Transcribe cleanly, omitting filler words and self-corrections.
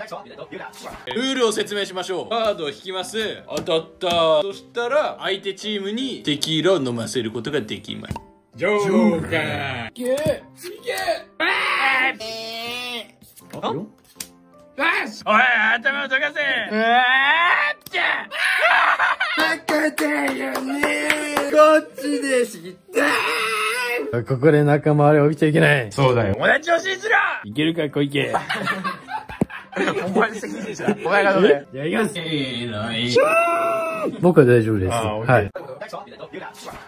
ルールを説明しましょう。カードを引きます。当たった。そしたら相手チームにテキーラを飲ませることができます。ジョーカー。いけいけ。おい、頭を溶かせ。 赤だよね。こっちで知った。ここで仲間割れ起きちゃいけない。 そうだよ。友達を信じろ。いけるか、小池。お前責任者。お前がどれ。 じゃあ行きます。僕は大丈夫です。はい。